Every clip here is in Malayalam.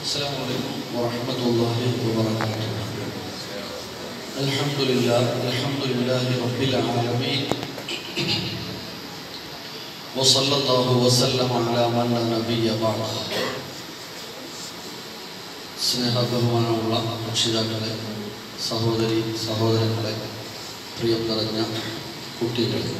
السلام عليكم ورحمة الله وبركاته. الحمد لله رب العالمين وصلى الله وسلم على من لا نبي بعده. സ്നേഹബഹുമാനമുള്ള രക്ഷിതാക്കളെ, സഹോദരങ്ങളെ, പ്രിയം നിറഞ്ഞ കുട്ടികളെ,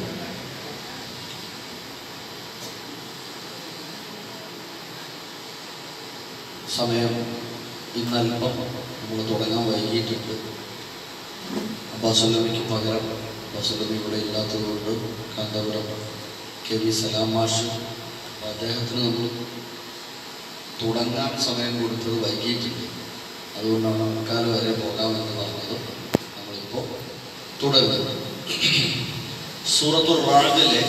സമയം ഇന്നൽപ്പം നമ്മൾ തുടങ്ങാൻ വൈകിട്ടുണ്ട്. അബ്ബാസുല്ലമിക്ക് പകരം അബ്ബാസുല്ലമി ഇവിടെ ഇല്ലാത്തതുകൊണ്ട് കാന്തപുരം KV സലാം മാഷ്, അദ്ദേഹത്തിന് നമ്മൾ തുടങ്ങാൻ സമയം കൊടുത്തത് വൈകിട്ടുണ്ട്. അതുകൊണ്ടാണ് മുക്കാല് വരെ പോകാമെന്ന് പറഞ്ഞത്. നമ്മളിപ്പോൾ തുടരുന്നത് സൂറത്തുൽ റഅദിലെ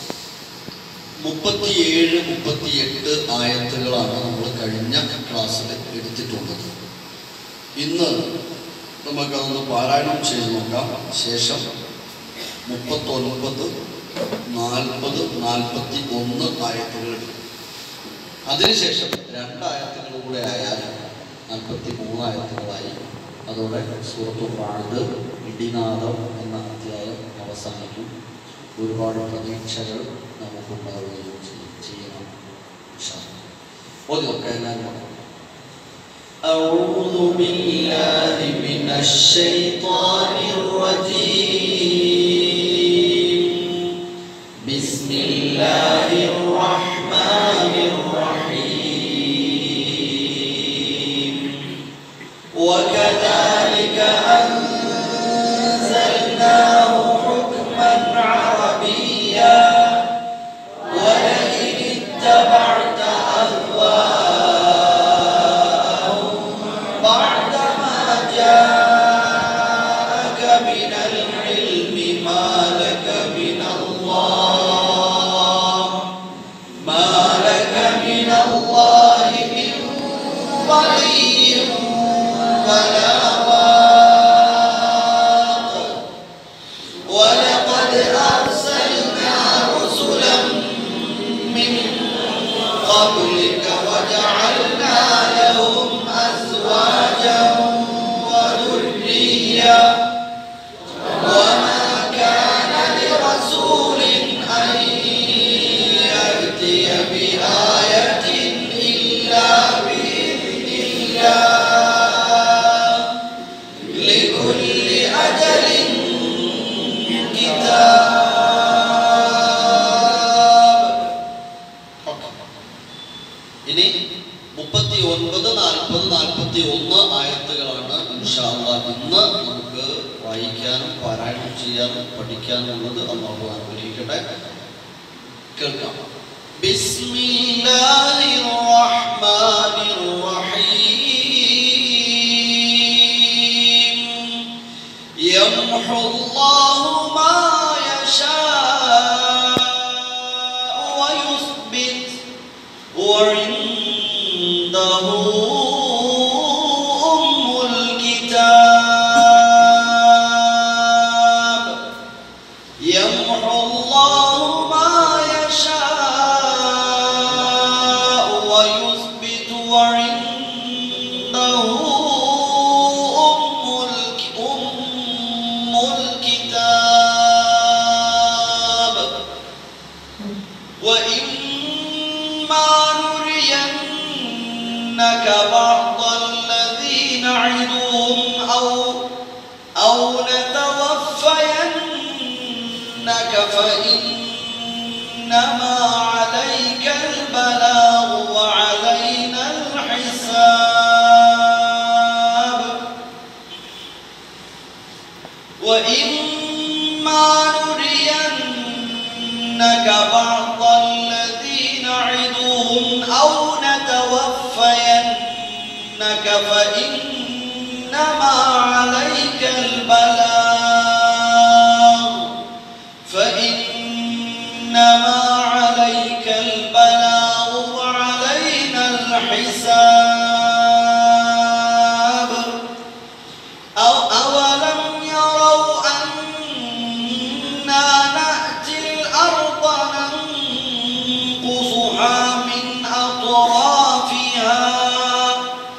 37-38 ആയത്തുകളാണ് നമ്മൾ കഴിഞ്ഞ ക്ലാസ്സിൽ എടുത്തിട്ടുള്ളത്. ഇന്ന് നമുക്കതൊന്ന് പാരായണം ചെയ്ത് നോക്കാം. ശേഷം 39, 40, 41 ആയത്തുകൾ എടുക്കും. അതിനുശേഷം 2 ആയത്തുകൾ കൂടെ ആയാൽ 43 ആയത്തുകളായി. അതോടെ സൂറത്തുൽ റഅദ് ഇടിനാദം എന്ന അധ്യായം അവസാനിക്കും. ഒരുപാട് പ്രതീക്ഷകൾ നമുക്കുണ്ടാവുകയും ചെയ്യണം. أعوذ بالله من الشيطان الرجيم. بسم الله الرحمن الرحيم. وكذلك أنزلناه حكما عربيا ولئن اتبعت أهواءهم بعدما جاءك من العلم ما لك من الله من ولي ولا واق. ولقد أرسلنا رسلا من قبلك وجعلنا لهم أزواجا وذرية وما كان لرسول أن يأتي بآية إلا بإذن الله لكل أجل كتاب. ഇനി 39, 40, 41 ആയത്തുകളാണ് ഇൻഷാ അല്ലാഹ് ഇന്ന് നമുക്ക് വായിക്കാനും പാരായണം ചെയ്യാനും പഠിക്കാനുള്ളത്. അല്ലാഹു അനുഗ്രഹിക്കട്ടെ. കേൾക്കാം. ബിസ്മില്ലാഹിർ റഹ്മാനിർ റഹീം. യംഹുല്ലാഹു മാ യശാഉ വയുസ്ബിത് വഇൻദഹു ഉമ്മുൽ കിതാബ്. യംഹുല്ലാഹു മാ യശാഉ വയുസ്ബിത് വഇൻദഹു ഉമ്മുൽ കിതാബ്. وإما نرينك بعض الذي نعدهم أو نتوفينك فإنما عليك البلاغ وعلينا الحساب. وإما نرينك بعض الذي نعدهم أو نتوفينك فإنما عليك البلاغ وعلينا الحساب. أولم يروا أنا نأتي الأرض ننقصها من أطرافها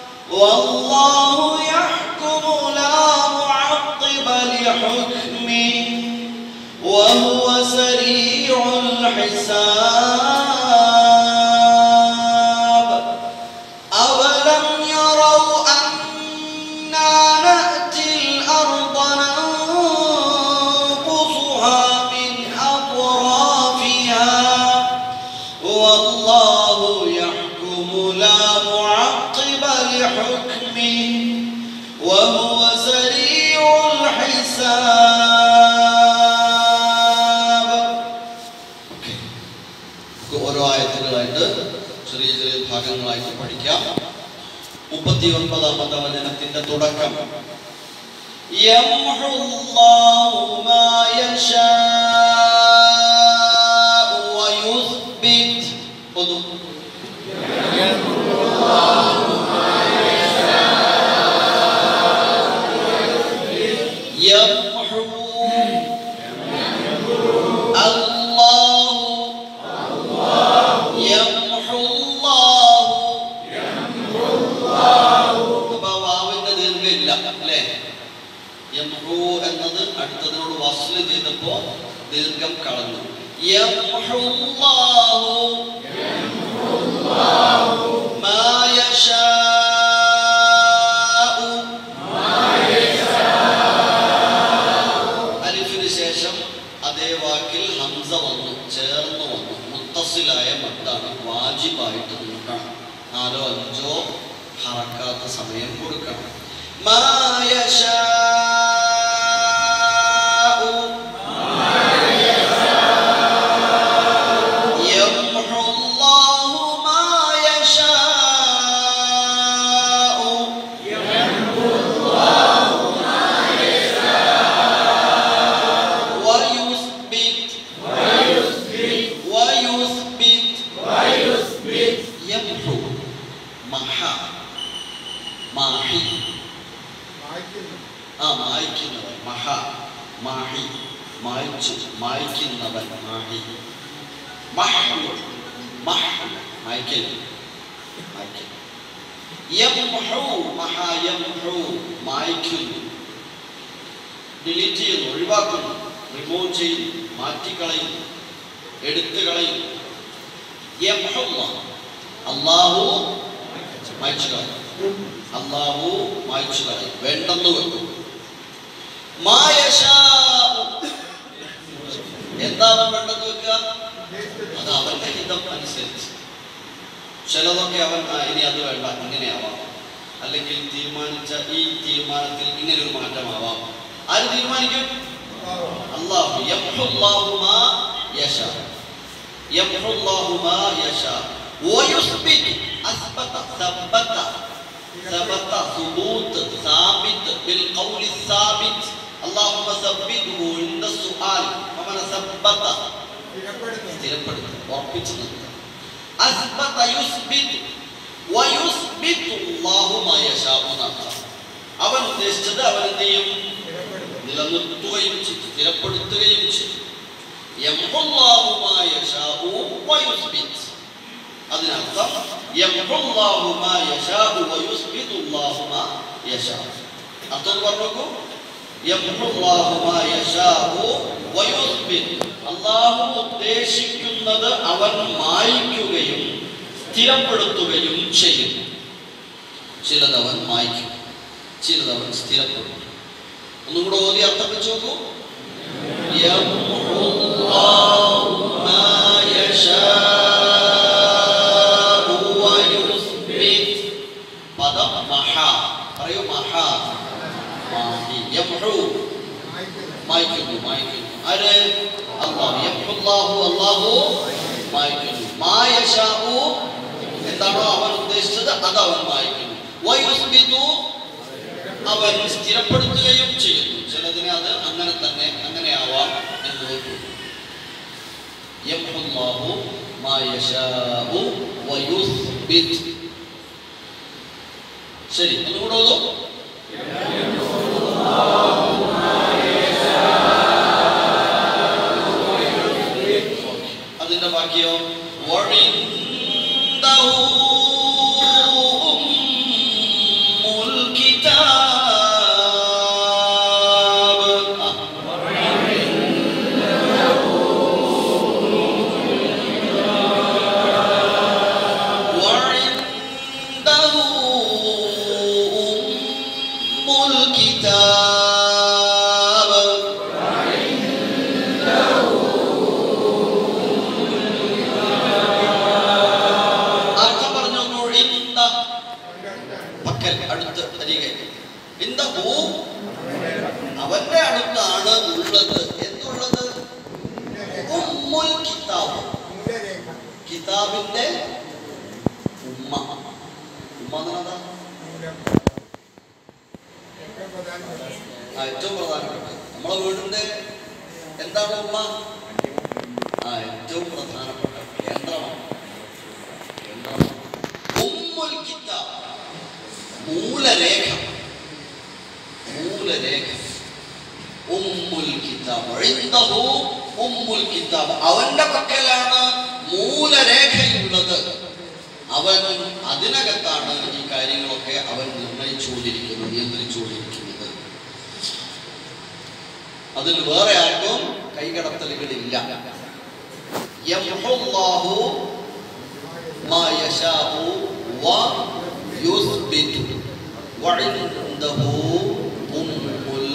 الحساب أولم يروا أنا نأتي الأرض ننقصها من أطرافها والله يحكم لا معقب لحكمه وهو سريع الحساب. ഓരോ ആയത്തുകളായിട്ട് ചെറിയ ചെറിയ ഭാഗങ്ങളായിട്ട് പഠിക്കാം. 39ാമത്തെ വചനത്തിന്റെ തുടക്കം യംഹുല്ലാഹു മാ യശാഉ വയുസ്ബിത്. എന്നത് അടുത്തതിനോട് വസ്ല് ചെയ്തപ്പോ ദീർഘം കളഞ്ഞു. യംഹുല്ലാഹു മാ യശാഉ. അലിഫിന് ശേഷം അതേ വാക്കിൽ ഹംസ വന്നു, ചേർന്ന് വന്നു. മുത്തസിലായ മദ്ദാണ്, വാജിബായിട്ട് നിൽക്കണം. 4 or 5 ഹറക്കാത്ത സമയം കൊടുക്കണം. മാ യശാഉ യംഹുല്ലാഹു മാ യശാഉ വയുസ്ബിത് യംഹു മഹ മാഹി മായ്ക്കുന്നവൻ മഹ മാഹി മായ്ച്ചു മായ്ക്കുന്നവൻ മാഹി മഹ്മു മായ്ക്കൽ യംഹു മഹ യംഹു മായ്ക്കുന്നു, ഡിലീറ്റ് ചെയ്യുന്നു, ഒഴിവാക്കുന്നു, റിമൂവ് ചെയ്യുന്നു, മാറ്റിക്കളയുന്നു, എടുത്തു കളയുന്നു. യംഹുല്ലാഹ് അല്ലാഹു മായ്ച്ചു കളയും, അല്ലാഹു മായ്ച്ചു കളയും, വേണ്ടെന്ന് വെക്കും. മാ യശാഉ എന്താണ് വേണ്ടെന്ന് വെക്കുക? അത് അവന്റെ ഹിതം അനുസരിച്ച്. ചിലതൊക്കെ അവൻ ഇനി അത് വേണ്ട, ഇങ്ങനെയാവാം, അല്ലെങ്കിൽ തീരുമാനിച്ച ഈ തീരുമാനത്തിൽ ഇങ്ങനെ ഒരു മാറ്റമാവാം. ആര് തീരുമാനിക്കും? അല്ലാഹു. യംഹുല്ലാഹു മാ യശാ, യംഹുല്ലാഹു മാ യശാ വയുസ്ബിത്. അസ്ബത സബത ثبت ثبوت ثابت بالقول الثابت. اللهم ثبته عند السؤال. ومن ثبت സ്ഥിരപ്പെടുത്തുക, ഉറപ്പിച്ചു നിർത്തുക. അസ്ബത യുസ്ബിത് വയുസ്ബിതു അല്ലാഹു മാ യശാഉ. അവൻ ഉദ്ദേശിച്ചത് അവൻ എന്ത് ചെയ്യും? നിലനിർത്തുകയും ചെയ്യും, സ്ഥിരപ്പെടുത്തുകയും ചെയ്യും. യംഹുല്ലാഹു മാ യശാഉ വയുസ്ബിത്. അതിനർത്ഥം യംഹുല്ലാഹു മാ യശാഉ വയുസ്ബിതു അല്ലാഹു മാ യശാഉ. അർത്ഥം പറഞ്ഞു. യംഹുല്ലാഹു മാ യശാഉ വയുസ്ബിതു. അല്ലാഹു ഉദ്ദേശിക്കുന്നത് അവൻ മായ്ക്കുകയും സ്ഥിരപ്പെടുത്തുകയും ചെയ്യും. ചിലത് അവൻ മായ്ക്കും, ചിലത് അവൻ സ്ഥിരപ്പെടുത്തും. ഒന്നും കൂടെ ഓതി അർത്ഥം വെച്ച് നോക്കൂ. യംഹുല്ലാഹു മാ യശാഉ വയുസ്ബിത്. പദം മഹ. പറയൂ മഹ. മാഹി. യംഹു മായ്ക്കുന്നു, മായ്ക്കുന്നു. ആര്? അല്ലാഹു. യംഹുല്ലാഹു അല്ലാഹു മായ്ക്കുന്നു. മാ യശാഉ എന്താണോ അവൻ ഉദ്ദേശിച്ചത് അത് അവൻ മായ്ക്കുന്നു. വയുസ്ബിതു അവൻ സ്ഥിരപ്പെടുത്തുകയും ചെയ്യുന്നു. ചിലതിനെ അത് അങ്ങനെ തന്നെ അങ്ങനെയാവാം എന്ന് വെക്കുന്നു. യംഹുല്ലാഹു മാ യശാഉ വയുസ്ബിത്. ശരി, ഒന്നുകൂടെ ഓതൂ. അതിന്റെ ബാക്കിയോ കിതാബിന്റെ ഉമ്മ. ഉമ്മ എന്നാ ഏറ്റവും പ്രധാനപ്പെട്ട നമ്മളെ വീടിന്റെ എന്താണ് ഉമ്മ? ഏറ്റവും പ്രധാനപ്പെട്ട കേന്ദ്രമാണ്. ഉമ്മുൽ കിതാബ്, മൂലരേഖ. ഉമ്മുൽ കിതാബ്, ഇൻദഹു ഉമ്മുൽ കിതാബ്, അവന്റെ പക്കലാണ് മൂലരേഖയുള്ളത്. അവൻ അതിനകത്താണ് ഈ കാര്യങ്ങളൊക്കെ അവൻ നിർണയിച്ചുകൊണ്ടിരിക്കുന്നത്, നിയന്ത്രിച്ചുകൊണ്ടിരിക്കുന്നത്. അതിൽ വേറെ ആർക്കും കൈകടത്തലുകളില്ല. യംഹുല്ലാഹു മാ യശാഉ വ യുസ്ബിതു വഇൻദഹു ഉമ്മുൽ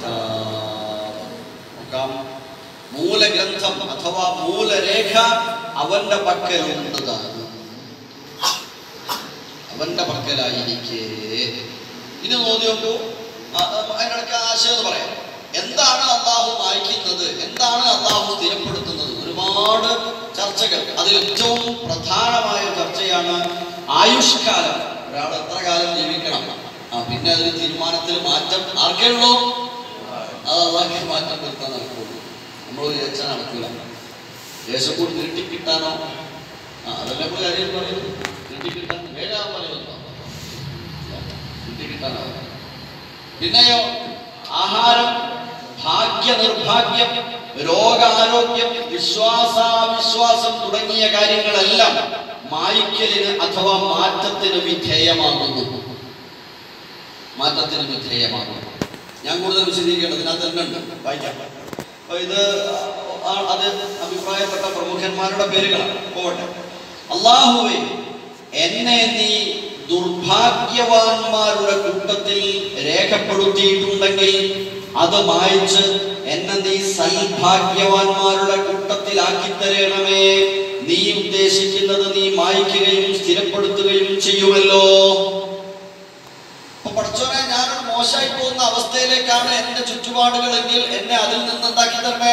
കിതാബ്. മൂലഗ്രന്ഥം അഥവാ മൂലരേഖ അവന്റെ പക്കലുള്ളതാണ്, അവന്റെ പക്കലായിരിക്കെ. ഇനി നോക്കി നോക്കൂ, അതിനിടയ്ക്ക് ആശയം എന്ന് പറയാം. എന്താണ് അള്ളാഹു വായിക്കുന്നത്, എന്താണ് അള്ളാഹു സ്ഥിരപ്പെടുത്തുന്നത്? ഒരുപാട് ചർച്ചകൾ. അതിൽ ഏറ്റവും പ്രധാനമായ ചർച്ചയാണ് ആയുഷ്കാലം. ഒരാൾ എത്ര കാലം ജീവിക്കണം, പിന്നെ അതിൽ തീരുമാനത്തിൽ മാറ്റം ആർക്കേ ഉള്ളൂ? അത് അള്ളാഹ്ക്ക് മാറ്റം വരുത്താൻ നടക്കുള്ളൂ. നമ്മൾ വിചാരിച്ചാൽ നടക്കില്ല. ദേശക്കൂടി നീട്ടിക്കിട്ടാനോ അതല്ലേ നമ്മൾ കാര്യം പറയുന്നത്. നീട്ടിക്കിട്ടാൻ വേഗം പറയുമല്ലോ, നീട്ടിക്കിട്ടാനോ. പിന്നെയോ ആഹാരം, ഭാഗ്യ നിർഭാഗ്യം, രോഗാരോഗ്യം, വിശ്വാസാവിശ്വാസം തുടങ്ങിയ കാര്യങ്ങളെല്ലാം മായ്ക്കലിന് അഥവാ മാറ്റത്തിന് വിധേയമാകുന്നു. ഞാൻ കൂടുതൽ വിശദീകരിക്കേണ്ടത് ഇതിനകത്ത് തന്നെ ഉണ്ട്, വായിക്കാം. അപ്പൊ ഇത് അത് അഭിപ്രായപ്പെട്ട പ്രമുഖന്മാരുടെ പേരുകളാണ്. പോകട്ടെ. അല്ലാഹുവേ, എന്നെ നീ ദുർഭാഗ്യവാന്മാരുടെ കൂട്ടത്തിൽ രേഖപ്പെടുത്തിയിട്ടുണ്ടെങ്കിൽ അത് മായ്ച്ച് എന്നെ നീ സൽഭാഗ്യവാന്മാരുടെ കൂട്ടത്തിലാക്കി തരണമേ. നീ ഉദ്ദേശിക്കുന്നത് നീ മായ്ക്കുകയും സ്ഥിരപ്പെടുത്തുകയും ചെയ്യുമല്ലോ. അപ്പൊ പഠിച്ചോനെ, ഞാനൊരു മോശമായി പോകുന്ന അവസ്ഥയിലേക്കാണ് എന്റെ ചുറ്റുപാടുകളെങ്കിൽ എന്നെ അതിൽ നിന്ന് എന്താക്കി തരണേ.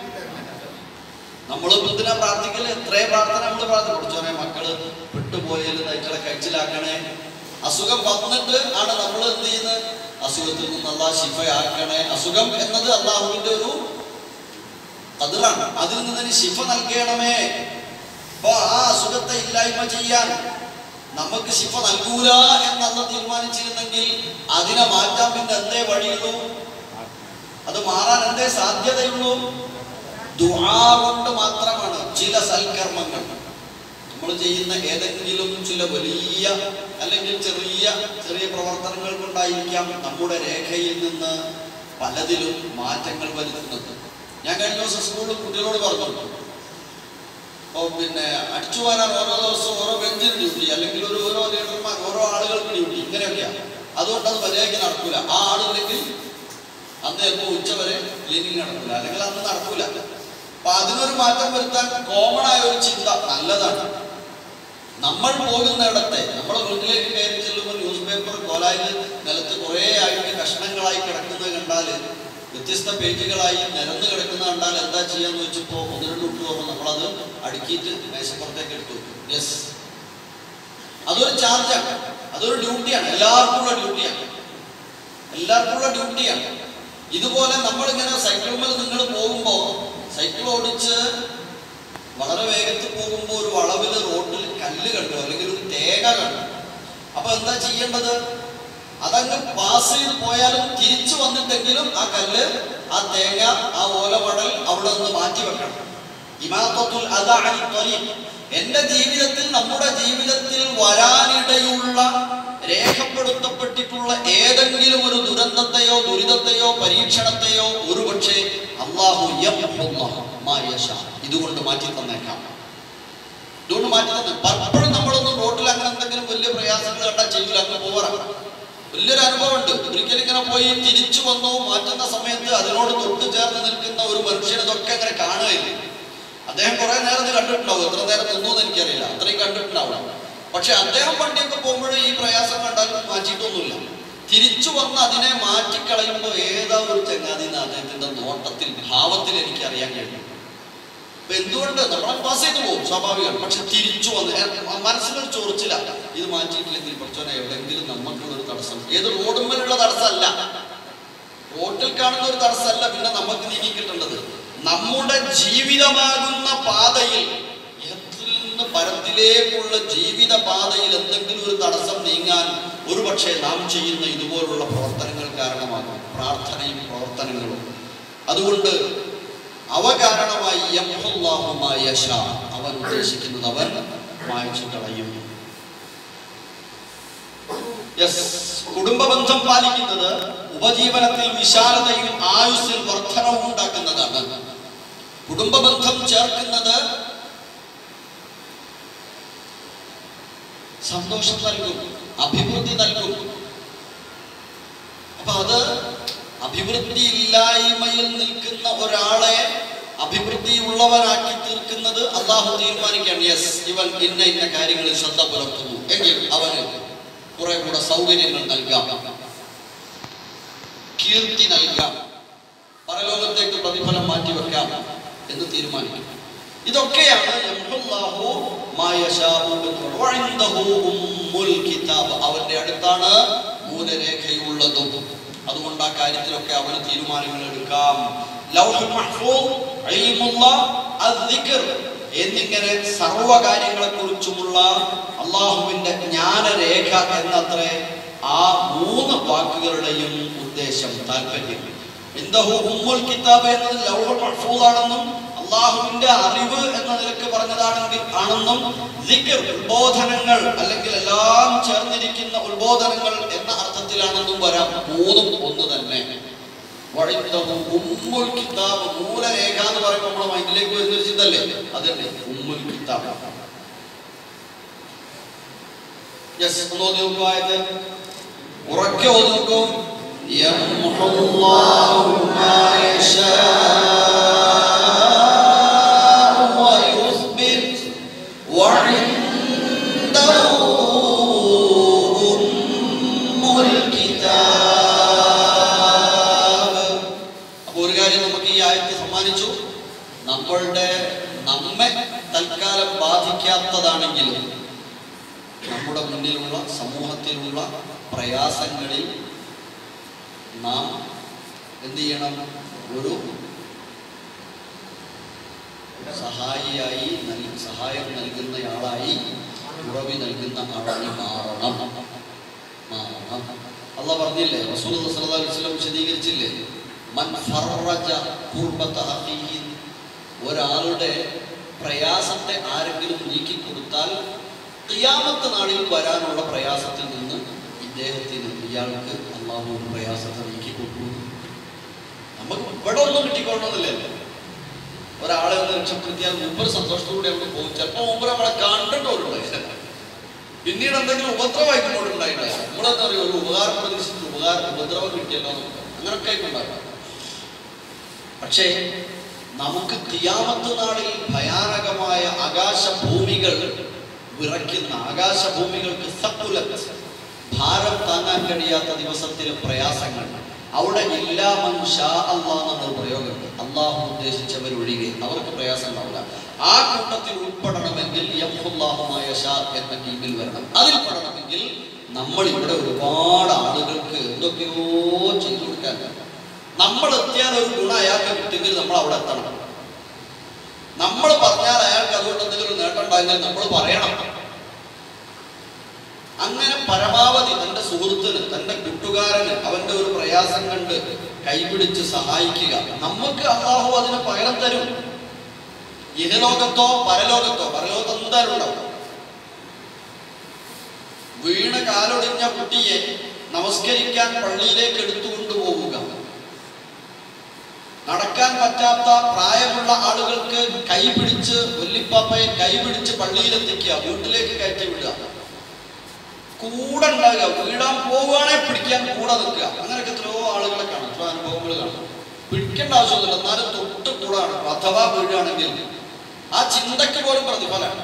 നമ്മൾ ബുദ്ധിനെ പ്രാർത്ഥിക്കല്, എത്രയും പ്രാർത്ഥന നമ്മൾ പ്രാർത്ഥന. പഠിച്ചോനെ, മക്കള് വിട്ടുപോയാലും നയിക്കളെ കഴിച്ചിലാക്കണേ. അസുഖം വന്നിട്ട് ആണ് നമ്മൾ എന്ത് ചെയ്യുന്നത്? അസുഖത്തിൽ നിന്ന് അള്ളാഹ് ശിഫയാക്കണേ. അസുഖം എന്നത് അള്ളാഹുവിന്റെ ഒരു ഖദറാണ്. അതിൽ നിന്ന് ശിഫ നൽകണമേ. അപ്പൊ ആ അസുഖത്തെ ഇല്ലായ്മ ചെയ്യാൻ നമുക്ക് ശിഫ നൽകൂല എന്നല്ല തീരുമാനിച്ചിരുന്നെങ്കിൽ അതിനെ മാറ്റാൻ പിന്നെ എന്തേ വഴിയുള്ളൂ? അത് മാറാൻ എന്തേ സാധ്യതയുള്ളൂ? ദുആ കൊണ്ട് മാത്രമാണ്. ചില സൽക്കർമ്മങ്ങൾ നമ്മൾ ചെയ്യുന്ന ഏതെങ്കിലും ചില വലിയ അല്ലെങ്കിൽ ചെറിയ ചെറിയ പ്രവർത്തനങ്ങൾ കൊണ്ടായിരിക്കാം നമ്മുടെ രേഖയിൽ നിന്ന് പലതിലും മാറ്റങ്ങൾ വരുത്തുന്നത്. ഞാൻ കഴിഞ്ഞ ദിവസം സ്കൂളിൽ കുട്ടികളോട് പറഞ്ഞു, പിന്നെ അടിച്ചു വാരാൻ ഓരോ ദിവസവും ഓരോ ബെഞ്ചിന് ഡ്യൂട്ടി, അല്ലെങ്കിൽ ഓരോ ലീഡർമാർ ഓരോ ആളുകൾക്ക് ഡ്യൂട്ടി, ഇങ്ങനെയൊക്കെയാണ്. അതുകൊണ്ട് അത് മര്യാദയ്ക്ക് നടക്കൂല. ആ ആളില്ലെങ്കിൽ അന്ന് ചിലപ്പോൾ ഉച്ചവരെ ക്ലീനിങ് നടക്കൂല, അല്ലെങ്കിൽ അന്ന് നടക്കൂല. അപ്പൊ അതിനൊരു മാറ്റം വരുത്താൻ കോമൺ ആയ ഒരു ചിന്ത നല്ലതാണ്. നമ്മൾ പോകുന്നിടത്തെ, നമ്മളെ വീട്ടിലേക്ക് കയറി ചെല്ലുമ്പോൾ ന്യൂസ് പേപ്പർ കോലായിൽ നിലത്ത് കുറേ ആയിട്ട് കഷ്ണങ്ങളായി കിടക്കുന്നത് കണ്ടാൽ, വ്യത്യസ്ത പേജുകളായി നിരന്ന് കിടക്കുന്ന കണ്ടാൽ എന്താ ചെയ്യാന്ന് വെച്ചപ്പോൾ 1-2 ഇട്ട് പറഞ്ഞു നമ്മളത് അടുക്കിയിട്ട് മേശപ്പുറത്തേക്ക് എടുത്തു. യെസ്, അതൊരു ചാർജാണ്, അതൊരു ഡ്യൂട്ടിയാണ്, എല്ലാവർക്കും ഉള്ള ഡ്യൂട്ടിയാണ്. ഇതുപോലെ നമ്മളിങ്ങനെ സൈക്കിളിൽ നിങ്ങൾ പോകുമ്പോൾ, സൈക്കിൾ ഓടിച്ച് വളരെ വേഗത്തിൽ പോകുമ്പോൾ ഒരു വളവിൽ റോഡിൽ കല്ല് കണ്ടു, അല്ലെങ്കിൽ ഒരു തേങ്ങ കണ്ടു. അപ്പൊ എന്താ ചെയ്യേണ്ടത്? അതങ്ങ് പാസ് ചെയ്ത് പോയാലും തിരിച്ചു വന്നിട്ടെങ്കിലും ആ കല്ല്, ആ തേങ്ങ, ആ ഓലമടൽ അവിടെ നിന്ന് മാറ്റി വെക്കണം. ഇമാത്തത്തുൽ അദാ അനി ത്വരീഖ്. എന്റെ ജീവിതത്തിൽ, നമ്മുടെ ജീവിതത്തിൽ വരാനിടയുള്ള രേഖപ്പെടുത്തപ്പെട്ടിട്ടുള്ള ഏതെങ്കിലും ഒരു ദുരന്തത്തെയോ ദുരിതത്തെയോ പരീക്ഷണത്തെയോ ഒരുപക്ഷെ അല്ലാഹു യംഹുല്ലാഹു മാ യശാ ഇതുകൊണ്ട് മാറ്റി തന്നേക്കാം. ഇതുകൊണ്ട് മാറ്റി തന്നെ. പലപ്പോഴും നമ്മളൊന്നും റോഡിൽ അങ്ങനെ എന്തെങ്കിലും വലിയ പ്രയാസങ്ങൾ കണ്ടാൽ ചെയ്യില്ല, അങ്ങ് പോവാറാണ്. വലിയൊരു അനുഭവം ഉണ്ട്. ഒരിക്കലും ഇങ്ങനെ പോയി തിരിച്ചു വന്നു മാറ്റുന്ന സമയത്ത് അതിനോട് തൊട്ട് ചേർന്ന് നിൽക്കുന്ന ഒരു മനുഷ്യൻ ഇതൊക്കെ അങ്ങനെ കാണുകയില്ല. അദ്ദേഹം കുറെ നേരം കണ്ടിട്ടുണ്ടാവും, എത്ര നേരം നിന്നു എന്ന് എനിക്കറിയില്ല, അത്രയും കണ്ടിട്ടുണ്ടാവും. പക്ഷെ അദ്ദേഹം വണ്ടിയൊക്കെ പോകുമ്പോഴും ഈ പ്രയാസം കണ്ടാൽ മാറ്റിയിട്ടൊന്നുമില്ല. തിരിച്ചു വന്ന് അതിനെ മാറ്റിക്കളയുമ്പോൾ ഏതാ ഒരു ചങ്ങാതി എന്ന് അദ്ദേഹത്തിന്റെ നോട്ടത്തിൽ, ഭാവത്തിൽ എനിക്ക് അറിയാൻ കഴിയും. എന്തുകൊണ്ട് നമ്മളെ പാസ് ചെയ്ത് പോകും, സ്വാഭാവികമാണ്. പക്ഷെ തിരിച്ചു വന്ന് മനസ്സിലൊരു ചോർച്ചില്ല, ഇത് മാറ്റിയിട്ടില്ലെങ്കിൽ കുറച്ചോനെ എവിടെയെങ്കിലും നമുക്കുള്ളൊരു തടസ്സം. ഏത് റോഡുമ്മലുള്ള തടസ്സമല്ല, റോട്ടിൽ കാണുന്ന ഒരു തടസ്സമല്ല പിന്നെ നമുക്ക് നീങ്ങി കിട്ടേണ്ടത്. നമ്മുടെ ജീവിതമാകുന്ന പാതയിൽ, ഇഹത്തിൽ നിന്ന് പരത്തിലേക്കുള്ള ജീവിത പാതയിൽ എന്തെങ്കിലും ഒരു തടസ്സം നീങ്ങാൻ ഒരു പക്ഷേ നാം ചെയ്യുന്ന ഇതുപോലുള്ള പ്രവർത്തനങ്ങൾ കാരണമാകും, പ്രാർത്ഥനയും പ്രവർത്തനങ്ങളും. അതുകൊണ്ട് അവ കാരണമായി അവൻ ഉദ്ദേശിക്കുന്നത് അവൻ മായ്ച്ചു കളയും. കുടുംബ ബന്ധം പാലിക്കുന്നത് ഉപജീവനത്തിൽ വിശാലതയും ആയുസ്സിൽ വർധനവും ഉണ്ടാക്കുന്നതാണ്. കുടുംബ ബന്ധം ചേർക്കുന്നത് സന്തോഷം നൽകും, അഭിവൃദ്ധി നൽകും. അപ്പൊ അത് അഭിവൃദ്ധി ഇല്ലായ്മയിൽ നിൽക്കുന്ന ഒരാളെ അഭിവൃദ്ധിയുള്ളവനാക്കി തീർക്കുന്നത് അള്ളാഹു തീരുമാനിക്കുകയാണ്. യെസ്, ഇവൻ ഇന്ന ഇന്ന കാര്യങ്ങളിൽ ശ്രദ്ധ പുലർത്തുന്നു എങ്കിൽ അവന് കുറെ കൂടെ സൗകര്യങ്ങൾ നൽകാം, കീർത്തി നൽകാം, പരലോകത്തേക്ക് പ്രതിഫലം മാറ്റിവെക്കാം എന്ന് തീരുമാനിക്കും. ഇതൊക്കെയാണ് അവന്റെ അടുത്താണ് മൂലരേഖയുള്ളതും. അതുകൊണ്ട് ആ കാര്യത്തിലൊക്കെ അവന് തീരുമാനങ്ങൾ എടുക്കാം. ലൗഹുൽ മഹ്ഫൂദ്, ഇൽമുല്ലാഹ്, അദ്ദിക്ർ എന്നിങ്ങനെ സർവകാര്യങ്ങളെ കുറിച്ചുമുള്ള അള്ളാഹുവിന്റെ ജ്ഞാനരേഖ എന്നത്രേ ആ 3 വാക്കുകളുടെയും ഉദ്ദേശം, താല്പര്യം. ഇൻദഹു ഉമ്മുൽ കിതാബ് എന്നത് ലൗഹുൽ മഹ്ഫൂദ് ആണെന്നും അള്ളാഹുവിന്റെ അറിവ് എന്ന നിലക്ക് ആണെന്നും ദിക്ർ ഉത്ബോധനങ്ങൾ അല്ലെങ്കിൽ എല്ലാം ചേർന്നിരിക്കുന്ന ഉത്ബോധനങ്ങൾ എന്ന അർത്ഥത്തിലാണെന്നും വരാം. 3 ഒന്ന് തന്നെ. ഉമ്മുൽ കിതാബ്, മൂലരേഖ എന്ന് പറയുമ്പോൾ നമ്മുടെ മൈൻഡിലേക്ക് വരുന്നൊരു ചിന്തല്ലേ, അതല്ലേ ഉമ്മുൽ കിതാബ്. യെസ്, ഒന്ന് ഓതി നോക്കൂ, ആയത് ഉറക്കെ ഓതി നോക്കൂ. യംഹുല്ലാഹു മാ യശാ വയുസ്ബിത് വഇൻദഹു ഉമ്മുൽ കിതാബ്. അപ്പോൾ ഒരു കാര്യം നമുക്ക് ഈ ആയത്ത് സമ്മാനിച്ചു. നമ്മെ തൽക്കാലം ബാധിക്കാത്തതാണെങ്കിലും നമ്മുടെ മുന്നിലുള്ള സമൂഹത്തിലുള്ള പ്രയാസങ്ങളിൽ നാം എന്ത് ചെയ്യണം? ഒരു സഹായിയായി, സഹായം നൽകുന്നയാളായി, ഉറവി നൽകുന്ന ആളായി മാറണം. അള്ളാഹ് പറഞ്ഞില്ലേ, റസൂലുള്ളാഹി സ്വല്ലല്ലാഹു അലൈഹി വസല്ലം വിശദീകരിച്ചില്ലേ, മൻ ഫറജ ഖുർബത അഖീഹി, ഒരാളുടെ പ്രയാസത്തെ ആരെങ്കിലും നീക്കിക്കൊടുത്താൽ ഖിയാമത്ത് നാളിൽ വരാനുള്ള പ്രയാസത്തിൽ നിന്ന് ഇയാൾക്ക് അള്ളാഹു പ്രയാസത്തെ നീക്കിക്കൊടുക്കും. നമുക്ക് ഇവിടെ ഒന്നും കിട്ടിക്കൊള്ളണമെന്നില്ലല്ലോ. ഒരാളെ ഒന്ന് രക്ഷപ്പെടുത്തിയാൽ മുമ്പ് സന്തോഷത്തോടെ അവിടെ പോകും. ചിലപ്പോൾ മുമ്പ് നമ്മളെ കണ്ടിട്ടുണ്ടായില്ല, പിന്നീട് എന്തെങ്കിലും ഉപദ്രവമായിക്കൊണ്ടുണ്ടായിട്ടില്ല. നമ്മളെന്താ പറയുക, ഒരു ഉപകാരം പ്രതീക്ഷിച്ചിട്ട് ഉപദ്രവം കിട്ടിയല്ലോ, അങ്ങനൊക്കെ ആയിട്ടുണ്ടാകാം. പക്ഷേ നമുക്ക് ഖിയാമത്ത് നാളിൽ ഭയാനകമായ ആകാശഭൂമികൾ വിറയ്ക്കുന്ന, ആകാശഭൂമികൾക്ക് സഖുലത്ത്, ഭാരം താങ്ങാൻ കഴിയാത്ത ദിവസത്തിലെ പ്രയാസങ്ങൾ, അവിടെ ഇല്ലാ മൻ ഷാ അല്ലാഹ് എന്നൊരു പ്രയോഗമുണ്ട്. അള്ളാഹു ഉദ്ദേശിച്ചവരൊഴികെ അവർക്ക് പ്രയാസം ഉണ്ടാവില്ല. ആ കൂട്ടത്തിൽ ഉൾപ്പെടണമെങ്കിൽ യംഹുല്ലാഹു മാ യശാ എന്ന ടീമിൽ വരണം. അതിൽ പെടണമെങ്കിൽ നമ്മൾ ഇവിടെ ഒരുപാട് ആളുകൾക്ക് എന്തൊക്കെയോ ചെയ്തു കൊടുക്കാൻ, നമ്മൾ എത്തിയാൽ ഒരു ഗുണം അയാൾക്ക് കിട്ടുമെങ്കിൽ നമ്മൾ അവിടെ എത്തണം. നമ്മൾ പറഞ്ഞാൽ അയാൾക്ക് അതുകൊണ്ട് എന്തെങ്കിലും ഒരു നേട്ടം ഉണ്ടായെങ്കിൽ നമ്മൾ പറയണം. അങ്ങനെ പരമാവധി തൻ്റെ സുഹൃത്തിന്, തൻ്റെ കൂട്ടുകാരന് അവന്റെ ഒരു പ്രയാസം കണ്ട് കൈപിടിച്ച് സഹായിക്കുക. നമുക്ക് അല്ലാഹു അതിന് പകരം തരും. ഇഹലോകത്തോ പരലോകത്തോ എന്തായാലും ഉണ്ടാവും. വീണ കാലൊടിഞ്ഞ കുട്ടിയെ നമസ്കരിക്കാൻ പള്ളിയിലേക്ക് എടുത്തുകൊണ്ടുപോവുക, നടക്കാൻ പറ്റാത്ത പ്രായമുള്ള ആളുകൾക്ക് കൈപിടിച്ച്, വല്ലിപ്പാപ്പയെ കൈപിടിച്ച് പള്ളിയിലെത്തിക്കുക, വീട്ടിലേക്ക് കയറ്റി വിടുക, കൂടെ ഉണ്ടാകുക, വീടാൻ പോവുകയാണെങ്കിൽ പിടിക്കാൻ കൂടെ നിൽക്കുക. അങ്ങനെയൊക്കെ എത്രയോ ആളുകളെ കാണും, എത്രയോ അനുഭവങ്ങൾ കാണും. പിടിക്കേണ്ട ആവശ്യമൊന്നുമില്ല, എന്നാലും തൊട്ട് കൂടാണ്. അഥവാ വീഴുകയാണെങ്കിൽ ആ ചിന്തയ്ക്ക് പോലും പ്രതിഫലമാണ്.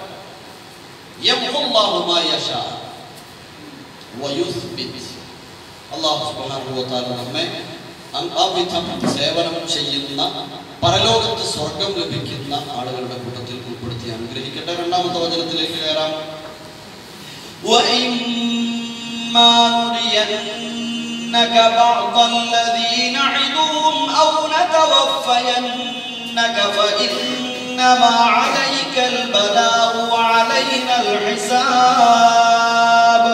അല്ലാഹു സുബ്ഹാനഹു വ തആല നമ്മെ അവിധം സേവനം ചെയ്യുന്ന പരലോകത്ത് സ്വർഗം ലഭിക്കുന്ന ആളുകളുടെ കൂട്ടത്തിൽ ഉൾപ്പെടുത്തി അനുഗ്രഹിക്കട്ടെ. രണ്ടാമത്തെ വചനത്തിലേക്ക് കയറാം. وَإِمَّا نُرِيَنَّكَ بَعْضَ الَّذِي نَعِدُهُمْ أَوْ نَتَوَفَّيَنَّكَ فَإِنَّمَا عَلَيْكَ الْبَلَاغُ وَعَلَيْنَا الْحِسَابُ.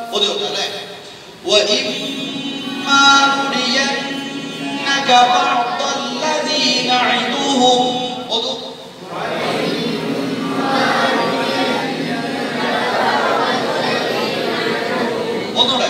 وَإِمَّا نُرِيَنَّكَ بَعْضَ الَّذِي نَعِدُهُمْ ഒന്നുകൂടെ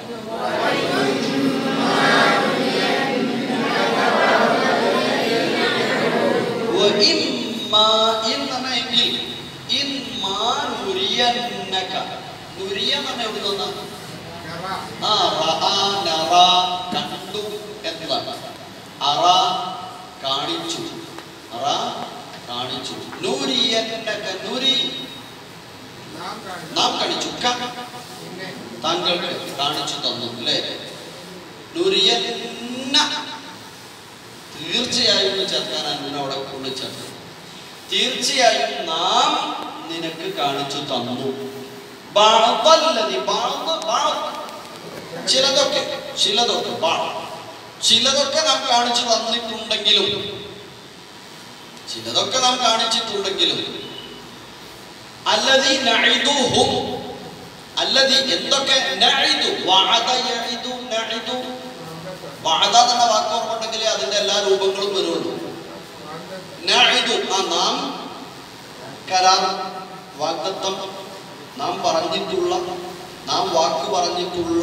കണ്ടു എന്നതാണ്. അറ കാണിച്ചു, അറ കാണിച്ചു. നൂരിയന്നക നൂരി നാം കാണിച്ചു, താങ്കൾക്ക് കാണിച്ചു തന്നു അല്ലേ. നൂരിയന്ന തീർച്ചയായും ചേർക്കാനാണ് അവിടെ കൊണ്ട് ചേർത്തത്. തീർച്ചയായും നാം നിനക്ക് കാണിച്ചു തന്നു. ചിലതൊക്കെ നാം കാണിച്ചു തന്നിട്ടുണ്ടെങ്കിലും അല്ലദീ നഇദുഹും അല്ലദീ എന്തൊക്കെ നഇദു വഅദ യഇദു നഇദു വഅദ എന്ന വാക്ക് ഓർമ്മയുണ്ടെങ്കിൽ അതിന്റെ എല്ലാ രൂപങ്ങളും വരുള്ളൂ. നഇദു നാം കരാർ വാഗ്ദത്തം നാം പറഞ്ഞിട്ടുള്ള നാം വാക്ക് പറഞ്ഞിട്ടുള്ള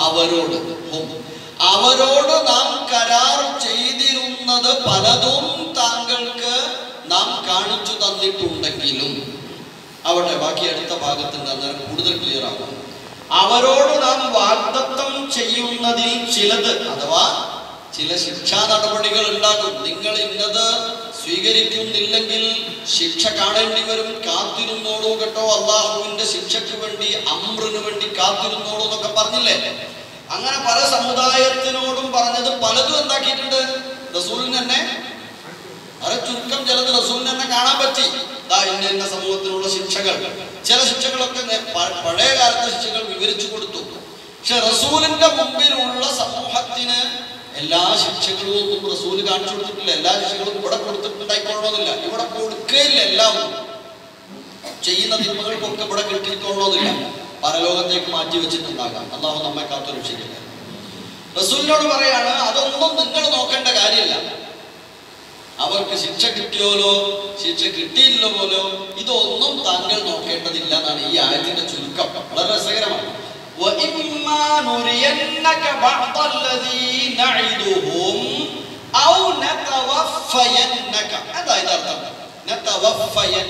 അവരോട് നാം കരാർ ചെയ്തിരുന്നത് പലതും താങ്കൾക്ക് നാം കാണിച്ചു തന്നിട്ടുണ്ടെങ്കിലും അവിടെ ബാക്കി അടുത്ത ഭാഗത്തുണ്ട്, അന്നേരം കൂടുതൽ ക്ലിയർ ആകും. അവരോട് നാം വാഗ്ദത്തം ചെയ്യുന്നതിൽ ചിലത് അഥവാ ചില ശിക്ഷാ നടപടികൾ ഉണ്ടാകും. നിങ്ങൾ ഇന്നത് സ്വീകരിക്കുന്നില്ലെങ്കിൽ ശിക്ഷ കാണേണ്ടി വരും, കാത്തിരുന്നോളൂ കേട്ടോ, അള്ളാഹുവിന്റെ ശിക്ഷയ്ക്ക് വേണ്ടി അമ്രിന് വേണ്ടി കാത്തിരുന്നോളൂ എന്നൊക്കെ പറഞ്ഞില്ലേ. അങ്ങനെ പല സമുദായത്തിനോടും പറഞ്ഞത് പലതും എന്താക്കിയിട്ടുണ്ട്. റസൂലിന് തന്നെ ചുരുക്കം ചിലത് റസൂലിന് തന്നെ കാണാൻ പറ്റി. ഇന്ന സമൂഹത്തിനുള്ള ശിക്ഷകൾ, ചില ശിക്ഷകളൊക്കെ പഴയ കാലത്തെ ശിക്ഷകൾ വിവരിച്ചു കൊടുത്തു. പക്ഷെ റസൂലിന്റെ മുമ്പിലുള്ള സമൂഹത്തിന് എല്ലാ ശിക്ഷകളും ഒന്നും റസൂല് കാണിച്ചു കൊടുത്തിട്ടില്ല. എല്ലാ ശിക്ഷകളും ഇവിടെ കൊടുത്തിട്ടുണ്ടായിക്കൊള്ളണമെന്നില്ല, ഇവിടെ കൊടുക്കുകയില്ല. എല്ലാം ചെയ്യുന്ന തിന്മകൾക്കൊക്കെ ഇവിടെ കിട്ടിക്കൊള്ളണമെന്നില്ല, പരലോകത്തേക്ക് മാറ്റി വെച്ചിട്ടുണ്ടാകാം. അല്ലാഹു നമ്മെ കാത്തു രക്ഷിക്കട്ടെ. റസൂലിനോട് പറയാണ്, അതൊന്നും നിങ്ങൾ നോക്കേണ്ട കാര്യമില്ല. അവർക്ക് ശിക്ഷ കിട്ടിയോലോ ശിക്ഷ കിട്ടിയില്ല പോലോ ഇതൊന്നും താങ്കൾ നോക്കേണ്ടതില്ല എന്നാണ് ഈ ആയത്തിന്റെ ചുരുക്കം. വളരെ രസകരമാണ്. وَإِمَّا نُرِيَنَّكَ بَعْضَ الَّذِي نَعِدُهُمْ أَوْ نَتَوَفَّيَنَّكَ. എന്താ ഇതിനർത്ഥം? നതവഫയന്ന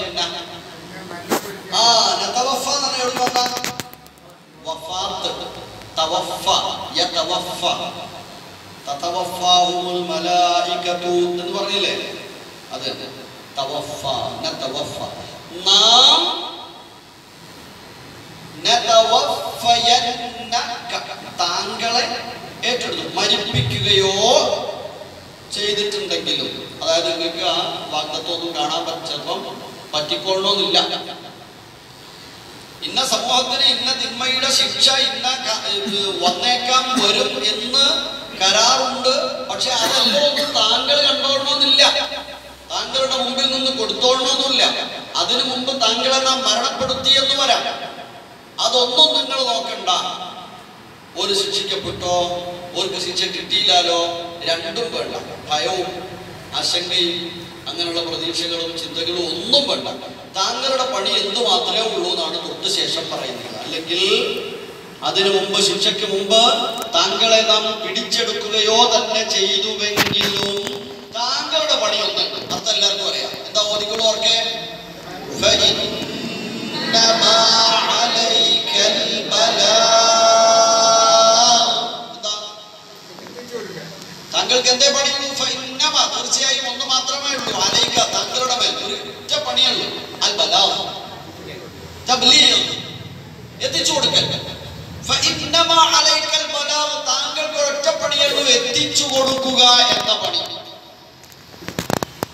നതവഫ എന്ന് എഴുതുന്ന വഫാത്ത്, തവഫ യതവഫ തതവഫാഹുൽ മലായികതു എന്ന് പറഞ്ഞില്ലേ, അത് തവഫ നതവഫ. നാം താങ്കളെ ഏറ്റെടുത്തു, മരിപ്പിക്കുകയോ ചെയ്തിട്ടുണ്ടെങ്കിലും, അതായത് നിങ്ങൾക്ക് ആ വാഗ്ദത്വമൊന്നും കാണാൻ ചിലപ്പം പറ്റിക്കൊള്ളണമെന്നില്ല. ഇന്ന സമൂഹത്തിന് ഇന്ന തിന്മയുടെ ശിക്ഷ ഇന്ന വന്നേക്കാൻ വരും എന്ന് കരാറുണ്ട്. പക്ഷെ അതെല്ലാം ഒന്നും താങ്കൾ കണ്ടോളണമെന്നില്ല, താങ്കളുടെ മുമ്പിൽ നിന്ന് കൊടുത്തോളണമെന്നില്ല. അതിനു മുമ്പ് താങ്കളെ നാം മരണപ്പെടുത്തിയെന്ന് വരാം. അതൊന്നും നിങ്ങൾ നോക്കണ്ട. ഒരു ശിക്ഷിക്കപ്പെട്ടോ ഒരു ശിക്ഷ കിട്ടിയില്ലാലോ, രണ്ടും വേണ്ട. ഭയവും ആശങ്കയും അങ്ങനെയുള്ള പ്രതീക്ഷകളും ചിന്തകളും ഒന്നും വേണ്ട. താങ്കളുടെ പണി എന്തു മാത്രമേ ഉള്ളൂ എന്നാണ് തൊട്ട് ശേഷം പറയുന്നത്. അല്ലെങ്കിൽ അതിനു മുമ്പ്, ശിക്ഷയ്ക്ക് മുമ്പ് താങ്കളെ നാം പിടിച്ചെടുക്കുകയോ തന്നെ ചെയ്തുവെങ്കിലും താങ്കളുടെ പണി ഒന്നുണ്ട്. അത് എല്ലാവർക്കും അറിയാം. എന്താ ഓതിക്കൂടെ ഓർക്കെ? താങ്കൾക്ക് എന്തേ പണിയുള്ളൂ? തീർച്ചയായും ഒന്ന് മാത്രമേ ഉള്ളൂ. അലൈക താങ്കളുടെ മേൽ ഒരു ഒറ്റ പണിയുള്ളൂ. അൽ ബലാഗ്, തബ്ലീഗ്, എത്തിച്ചു കൊടുക്കൽ. ഫഇന്നമാ അലൈക്കൽ ബലാഗ്, താങ്കൾക്ക് ഒറ്റ പണിയുള്ളൂ, എത്തിച്ചു കൊടുക്കുക എന്ന പണി.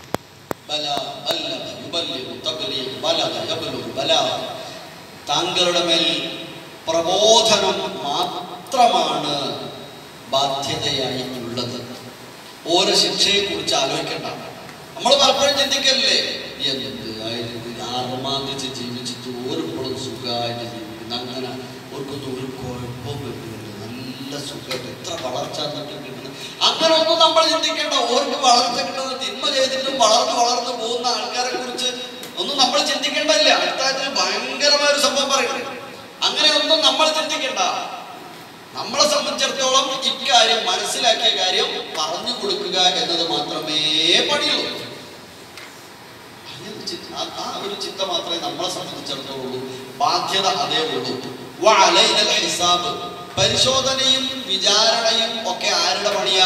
ബലാഗ്, താങ്കളുടെ മേൽ പ്രബോധനം മാത്രമാണ് ബാധ്യതയായി ഉള്ളത്. ഓരോ ശിക്ഷയെക്കുറിച്ച് ആലോചിക്കണ്ട. നമ്മൾ പലപ്പോഴും ചിന്തിക്കല്ലേ, എന്ത് ആർമാദിച്ച് ജീവിച്ചിട്ട് ഓരോപ്പോഴും സുഖമായിട്ട് ജീവിക്കുന്നു, അങ്ങനെ ഓർക്കൊന്നും ഒരു കുഴപ്പവും വരുന്നുണ്ട്, നല്ല സുഖമായിട്ട് എത്ര വളർച്ച കിട്ടുന്നത്, അങ്ങനെ ഒന്നും നമ്മൾ ചിന്തിക്കേണ്ട. ഓർക്ക് വളർച്ച കിട്ടുന്നത് തിന്മ ചെയ്തിട്ടും വളർന്നു പോകുന്ന ആൾക്കാരെ കുറിച്ച് ഒന്നും നമ്മൾ ചിന്തിക്കേണ്ടതില്ല. അടുത്ത ആഴ്ച ഭയങ്കരമായ ഒരു സംഭവം പറയുന്നത്, അങ്ങനെ ഒന്നും നമ്മൾ ചിന്തിക്കേണ്ട. നമ്മളെ സംബന്ധിച്ചിടത്തോളം ഇക്കാര്യം മനസ്സിലാക്കിയ കാര്യം പറഞ്ഞു കൊടുക്കുക എന്നത് മാത്രമേ പണിയുള്ളൂ. ആ ഒരു ചിന്ത മാത്രമേ നമ്മളെ സംബന്ധിച്ചിടത്തോളം ഉള്ളൂ. ബാധ്യത അതേ ഉള്ളൂ. വഅലൈനൽ ഹിസാബ്, പരിശോധനയും വിചാരണയും ഒക്കെ ആരുടെ പണിയാ?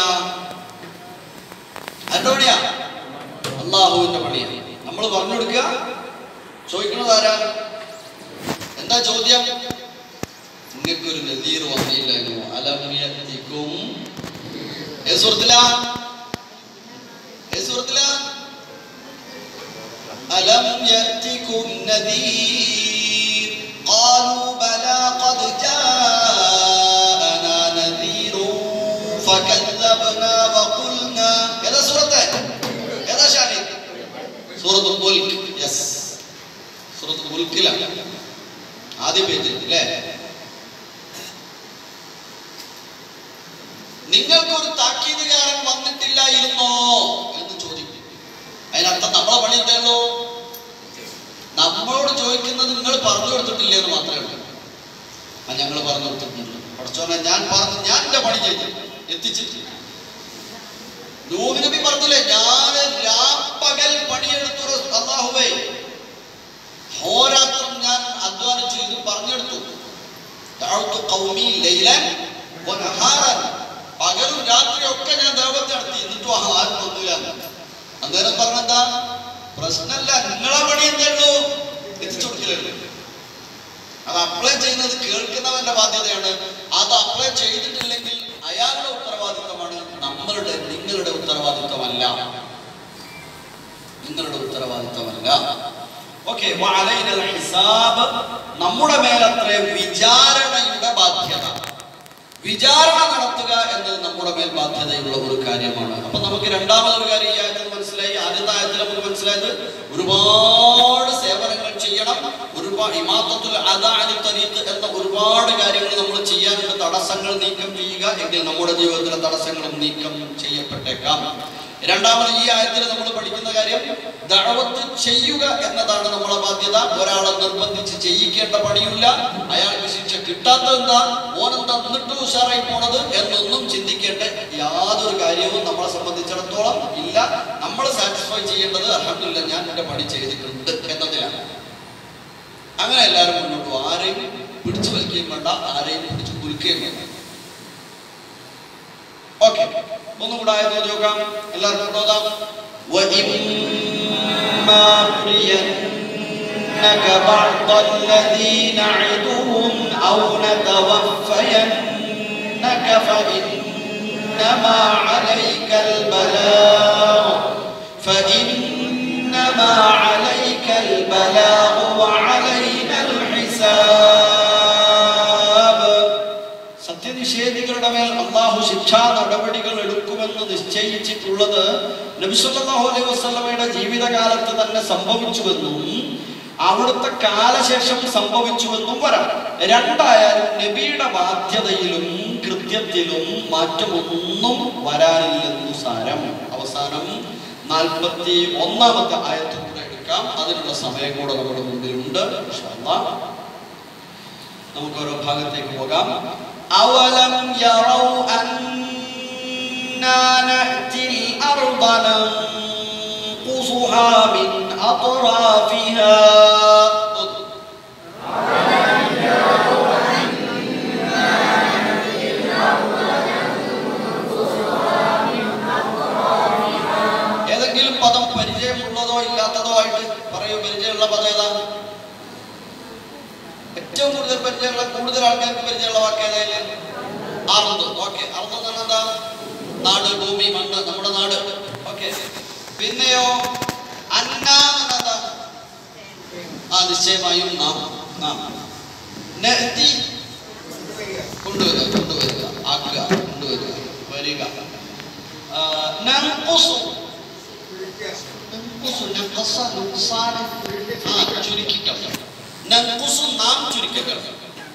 ആരുടെ പണിയാ? അല്ലാഹുവിന്റെ പണിയാ. നമ്മൾ പറഞ്ഞു കൊടുക്കുക. ചോദിക്കുന്നത് ആരാ? എന്താ ചോദ്യം? നിങ്ങൾക്കൊരു നദീർ വന്നില്ലായിരുന്നു. അലം യഅതികും, സൂറത്തിലാ അലം യഅതികും നദീർ ഖാലൂ ബലാ ഖദ് ജാഅനാ നദീറുൻ ഫകذبനാ വഖുൽനാ. ഏതാ സൂറത്ത്? ഏതാ ഷാനി? സൂറത്തുൽ മുൽക്ക്. യെസ്, സൂറത്തുൽ മുൽക്കിലാണ് ആദ്യ പേജിൽ അല്ലേ? നിങ്ങൾക്കൊരു താക്കീതുകാരൻ വന്നിട്ടില്ലായിരുന്നോ എന്ന് ചോദിക്കും. അതിനർത്ഥം നമ്മളെ പണി എന്താണല്ലോ? നമ്മളോട് ചോദിക്കുന്നത് നിങ്ങൾ പറഞ്ഞു കൊടുത്തിട്ടില്ലേ എന്ന് മാത്രമേ ഉള്ളൂ. ഞങ്ങൾ പറഞ്ഞു കൊടുത്തിട്ടുണ്ട്. പഠിച്ചോനെ, ഞാൻ എന്റെ പണി ചെയ്തു എത്തിച്ചിട്ടില്ല. നൂഹ് നബി പറഞ്ഞില്ലേ, ഞാൻ രാപ്പകൽ പണിയെടുത്തു. അല്ലാഹുവേ, ഹോരാത്രം ഞാൻ അധ്വാനിച്ചു, ഇത് പറഞ്ഞെടുത്തു. ദഅഉതു ഖൗമി ലൈലൻ വനഹാറൻ, പകലും രാത്രിയും ഒക്കെ ഞാൻ ദഅവത്ത് നടത്തി, എന്നിട്ടും ആരും വന്നില്ല. അന്നേരം പറഞ്ഞെന്താ? പ്രശ്നമല്ല, നിങ്ങളെ പണി എന്തേള്ളൂ? എത്തിച്ചു കൊടുക്കില്ലല്ലോ. അത് അപ്ലൈ ചെയ്യുന്നത് കേൾക്കുന്നവന്റെ ബാധ്യതയാണ്. അത് അപ്ലൈ ചെയ്തിട്ടില്ലെങ്കിൽ അയാളുടെ ഉത്തരവാദിത്തമാണ്, നിങ്ങളുടെ ഉത്തരവാദിത്തമല്ല. ഓക്കെ, വഅലൈനൽ ഹിസാബ്, നമ്മുടെ മേലത്രേ വിചാരണയുടെ ബാധ്യത. വിചാരണ നടത്തുക എന്നത് നമ്മുടെ മേൽ ബാധ്യതയുള്ള ഒരു കാര്യമാണ്. അപ്പൊ നമുക്ക് രണ്ടാമതൊരു കാര്യം ഈ ആയത്തിൽ മനസ്സിലായി. ആദ്യത്തെ ആയത്തിൽ നമുക്ക് മനസ്സിലായത് ഒരുപാട് സേവനങ്ങൾ ചെയ്യണം, ഒരുപാട് ഇമാത്തത്തുൽ അദാ അനി തരീഖ് എന്ന ഒരുപാട് കാര്യങ്ങൾ നമ്മൾ ചെയ്യാനുള്ള തടസ്സങ്ങൾ നീക്കം ചെയ്യുക എങ്കിൽ നമ്മുടെ ജീവിതത്തിലെ തടസ്സങ്ങളും നീക്കം ചെയ്യപ്പെട്ടേക്കാം. രണ്ടാമത് ഈ ആയത്തിൽ നമ്മൾ പഠിക്കുന്ന കാര്യം ദഅവത്ത് ചെയ്യുക എന്നതാണ് നമ്മളെ ബാധ്യത. ഒരാളെ നിർബന്ധിച്ച് ചെയ്യിക്കേണ്ട പണിയില്ല. അയാൾക്ക് ശിക്ഷ കിട്ടാത്തതെന്താ, ഓനെന്താ എന്നിട്ട് ഉഷാറായി പോണത് എന്നൊന്നും ചിന്തിക്കേണ്ട യാതൊരു കാര്യവും നമ്മളെ സംബന്ധിച്ചിടത്തോളം ഇല്ല. നമ്മൾ സാറ്റിസ്ഫൈ ചെയ്യേണ്ടത് അൽഹംദുലില്ലാ ഞാൻ എന്റെ പണി ചെയ്തിട്ടുണ്ട് എന്നതിലാണ്. അങ്ങനെ എല്ലാവരും മുന്നോട്ട് പോകും. ആരെയും പിടിച്ചു വലിക്കുകയും വേണ്ട, ആരെയും പിടിച്ചു കുലുക്കുകയും വേണ്ട. ഓക്കെ, ഒന്നും കൂടെ ആയത് നോക്കാം. എല്ലാവർക്കും നോക്കാം. وَإِمَّا نُرِيَنَّكَ بَعْضَ الَّذِي نَعِدُهُمْ أَوْ نَتَوَفَّيَنَّكَ فَإِنَّمَا عَلَيْكَ الْبَلَاغُ وَعَلَيْنَا الْحِسَابُ. സത്യനിഷേധികളുടെ മേൽ അല്ലാഹു ശിക്ഷാ നടപടികൾ എടുക്കുമെന്ന് നിശ്ചയിച്ചിട്ടുള്ളത് നബി സല്ലല്ലാഹു അലൈഹി വസല്ലമയുടെ ജീവിതകാലത്ത് തന്നെ സംഭവിച്ചുവെന്നും അവിടുത്തെ കാലശേഷം സംഭവിച്ചുവെന്നും വരാം. രണ്ടായാലും നബിയുടെ ബാധ്യതയിലും കൃത്യത്തിലും മാറ്റമൊന്നും വരാനില്ലെന്നു സാരം. അവസാനം 41-ാമത്തെ ആയത്ത് കൂടെ എടുക്കാം. അതിനുള്ള സമയം കൂടെ നമ്മുടെ മുമ്പിലുണ്ട്. ഇൻഷാ അല്ലാഹ് നമുക്ക് ഓരോ ഭാഗത്തേക്ക് പോകാം. أولم يروا أنا نأتي الأرض ننقصها من أطرافها ഏതെങ്കിലും പദം പരിചയമുള്ളതോ ഇല്ലാത്തതോ ആയിട്ട് പറയൂ. പരിചയമുള്ള പദം ഏതാ? ഏറ്റവും കൂടുതൽ പരിചയമുള്ള, കൂടുതൽ ആൾക്കാർക്ക് പരിചയമുള്ള വാക്ക് ഏതായാലും അർദ്. ഓക്കെ, അർദ് എന്ന് പറഞ്ഞാൽ എന്താ? നാട്, ഭൂമി, മണ്ണ്, നമ്മുടെ നാട്. ഓക്കെ, പിന്നെയോ അന്ന എന്താ? നിശ്ചയമായും നാം നഅ്തി കൊണ്ടുവരിക ആക്കുക കൊണ്ടുവരിക വരിക നൻഖുസു ചുരുക്കിക്കളയും നൻഖുസു നാം ചുരുക്കിക്കളയും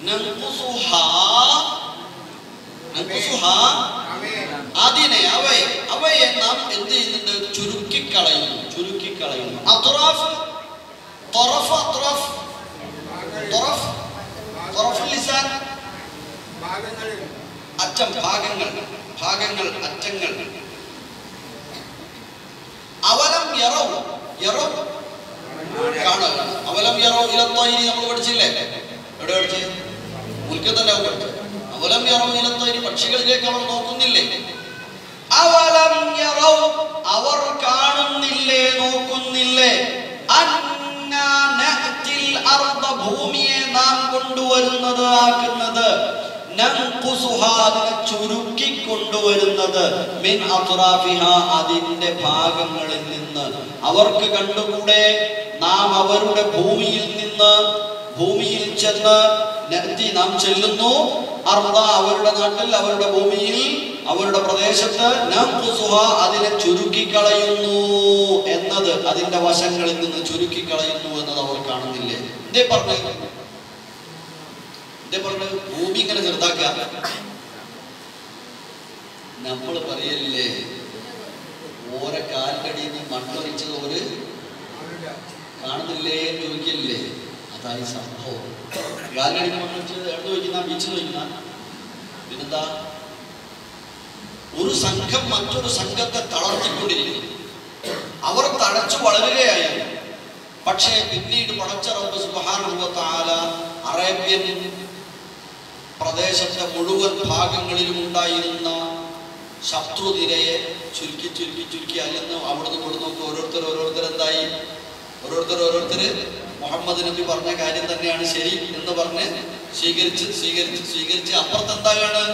അതിനെ അവയെ നാം എന്ത് ചെയ്യുന്നുണ്ട് ചുരുക്കിക്കളയുന്നു അത്റാഫ് ലിസാൻ അറ്റം ഭാഗങ്ങൾ അറ്റങ്ങൾ അവലം യറൗ കാണുക അവലം യറൗ ഇലത്തൈരി നമ്മൾ പഠിച്ചില്ലേ എവിടെ പഠിച്ചു മുൽക്കത്തല്ല പഠിച്ചു അവലം യറൗ ഇലത്തൈരി പക്ഷികളിലേക്ക് അവർ നോക്കുന്നില്ലേ അവലം യറൗ അവർ കാണുന്നില്ലേ നോക്കുന്നില്ലേ അന്നാ നഅ്തിൽ അർദ ഭൂമിയെ നാം കൊണ്ടുവരുന്നത് ആക്കുന്നത് ചുരുക്കി കൊണ്ടുവരുന്നത് മിൻ അത്റാഫിഹ അതിന്റെ ഭാഗങ്ങളിൽ നിന്ന് അവർക്ക് കണ്ടുകൂടെ നാം അവരുടെ ഭൂമിയിൽ ചെന്ന് നാം ചെല്ലുന്നു അർദ അവരുടെ നാട്ടിൽ അവരുടെ ഭൂമിയിൽ അവരുടെ പ്രദേശത്ത് അതിനെ ചുരുക്കിക്കളയുന്നു എന്നത് അതിന്റെ വശങ്ങളിൽ നിന്ന് ചുരുക്കിക്കളയുന്നു എന്നത് അവർ കാണുന്നില്ലേ എന്തേ പറഞ്ഞു ഭൂമി ഇങ്ങനെ ചെറുതാക്കുക നമ്മൾ പറയല്ലേ ഓരോ കാലിനടിയിൽ നിന്ന് മണ്ണൊരിച്ചത് ഒരു കാണുന്നില്ലേ എന്ന് ചോദിക്കല്ലേ അതായി സംഭവം കാലിനടി മണ്ണൊരിച്ചത് എവിടെ ചോദിക്കുന്ന ബീച്ചിൽ ചോദിക്കുന്ന പിന്നെന്താ ഒരു സംഘം മറ്റൊരു സംഘത്തെ തളർത്തിക്കൊണ്ടിരിക്കുന്നു അവർ തഴച്ചു വളരുകയായി പക്ഷേ പിന്നീട് പടച്ച റബ്ബ് സുബ്ഹാനഹു വ തആല അറേബ്യൻ പ്രദേശത്തെ മുഴുവൻ ഭാഗങ്ങളിലും ഉണ്ടായിരുന്ന ശത്രുനിരയെ ചുരുക്കി അല്ലെന്ന് അവിടുന്ന് കൊടുത്തു ഓരോരുത്തർ എന്തായി ഓരോരുത്തർ മുഹമ്മദ് നബി പറഞ്ഞ കാര്യം തന്നെയാണ് ശരി എന്ന് പറഞ്ഞ് സ്വീകരിച്ച് അപ്പുറത്ത് എന്താണ്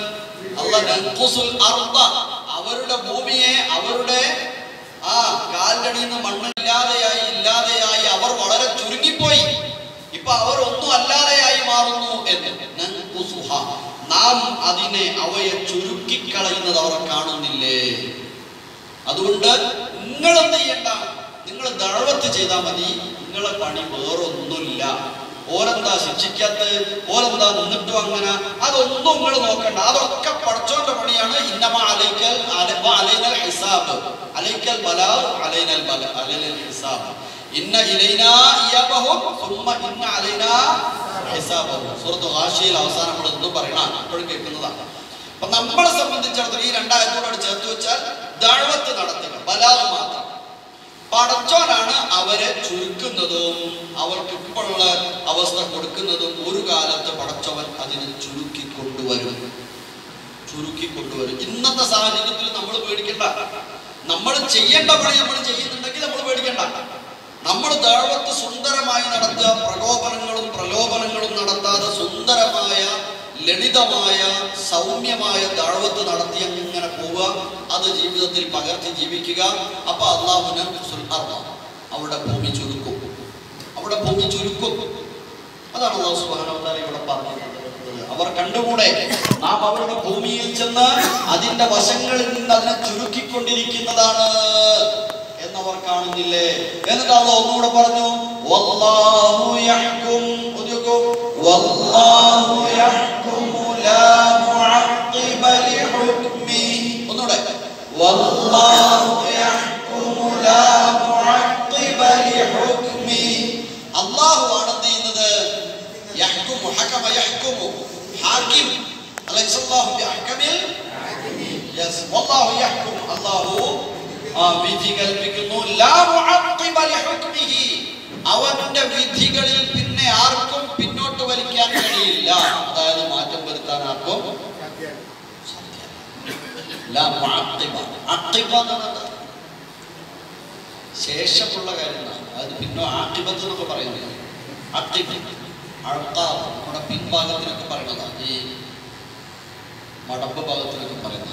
അവരുടെ ഭൂമിയെ അവരുടെ കാലിനടിയിൽ നിന്ന് മണ്ണ് ഇല്ലാതെയായി അവർ വളരെ ചുരുങ്ങിപ്പോയി ഇപ്പൊ അവർ ഒന്നും അല്ലാതെയായി മാറുന്നു എന്ന് നാം അവയെ ചുരുക്കിക്കളയുന്നത് അവർ കാണുന്നില്ലേ അതുകൊണ്ട് നിങ്ങൾ എന്ത് ചെയ്യണ്ട നിങ്ങൾ ദഅവത്ത് ചെയ്താൽ മതി നിങ്ങളെ പണി വേറൊന്നുമില്ല ഓരെന്താ ശിക്ഷിക്കാത്ത ഓരെന്താ നിന്നിട്ടും അങ്ങനെ അതൊന്നും നിങ്ങൾ നോക്കണ്ട അതൊക്കെ പടച്ചോന്റെ പണിയാണ് ഇന്നമാ അലൈനൽ ഹിസാബ് അലൈക്കൽ ബലാഗ് അലൈനൽ ഹിസാബ് ഇന്ന ഇലൈനാ ഇയാബഹും സുമ്മ ഇന്ന അലൈനാ ഹിസാബഹും സൂറത്ത് ഗാശിയയിൽ അവസാനം നമ്മൾ എന്തും പറയണം എപ്പോഴും കേൾക്കുന്നതാണ് അപ്പൊ നമ്മളെ സംബന്ധിച്ചിടത്തോളം ഈ രണ്ടായത്തോട് ചേർത്ത് വെച്ചാൽ ദഅവത്ത് നടത്തുക ബലാഗ് മാത്രം പടച്ചോനാണ് അവരെ ചുരുക്കുന്നതും അവർക്ക് ഇപ്പോഴുള്ള അവസ്ഥ കൊടുക്കുന്നതും ഒരു കാലത്ത് പടച്ചവൻ അതിനെ ചുരുക്കി കൊണ്ടുവരും ഇന്നത്തെ സാഹചര്യത്തിൽ നമ്മൾ പേടിക്കണ്ട നമ്മൾ ചെയ്യേണ്ട പണി നമ്മൾ ചെയ്യുന്നുണ്ടെങ്കിൽ നമ്മൾ പേടിക്കണ്ട നമ്മൾ ദഅവത്ത് സുന്ദരമായി നടത്തുക പ്രലോഭനങ്ങളും നടത്താതെ സുന്ദരമായ ലളിതമായ സൗമ്യമായ ദഅവത്ത് നടത്തി അങ്ങനെ പോവുക അത് ജീവിതത്തിൽ പകർത്തി ജീവിക്കുക അപ്പൊ അല്ലാഹുവിനെ അവിടെ ഭൂമി ചുരുക്കും അതാണ് അല്ലാഹു സുബ്ഹാനഹു വ തആല ഇവിടെ പറഞ്ഞത് അവർ കണ്ടുകൂടെ നാം അവരുടെ ഭൂമിയിൽ ചെന്ന് അതിന്റെ വശങ്ങളിൽ നിന്ന് അതിനെ ചുരുക്കിക്കൊണ്ടിരിക്കുന്നതാണ് എന്നവർ കാണുന്നില്ലേ എന്നിട്ട് അല്ലാഹു ഒന്നുകൂടെ പറഞ്ഞു വല്ലാഹു യഹ്കും വല്ലാഹു യഹ്കുമു ലാ മുഅഖിബ ലിഹുക്മി ഒന്നുകൂടെ വല്ലാഹു യഹ്കുമു ലാ മുഅഖിബ ലിഹുക്മി അല്ലാഹു ആണ് ചെയ്യുന്നത് യഹ്കുമു ഹകമ യഹ്കുമു ഹാകിം അലൈഹിസ്സലാഹു ബിഅഹ്കമിൽ യെസ് വല്ലാഹു യഹ്കും അല്ലാഹു വിധി കൽപ്പിക്കുന്നു ലാ മുഅഖിബ ലിഹുക്മിഹി അവന്റെ വിധികളിൽ പിന്നെ ആർക്കും പിന്നോട്ട് വലിക്കാൻ കഴിയില്ല അതായത് മാറ്റം വരുത്താൻ ആർക്കും ശേഷമുള്ള കാര്യങ്ങളാണ് അതായത് പിന്നെ ആഖിബത്ത് എന്നൊക്കെ പറയുന്നത് നമ്മുടെ പിൻഭാഗത്തിനൊക്കെ പറയുന്നതാണ് ഈ മടമ്പ് ഭാഗത്തിനൊക്കെ പറയുന്നത്